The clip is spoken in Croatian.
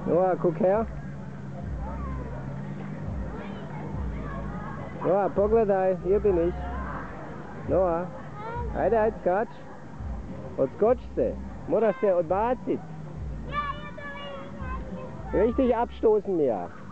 Noah, guck her. Noah, pogledaj, hier bin ich. Noah, ajde, skač. Odskoč se. Moraš se odbaciti. Richtig abstoßen, ja.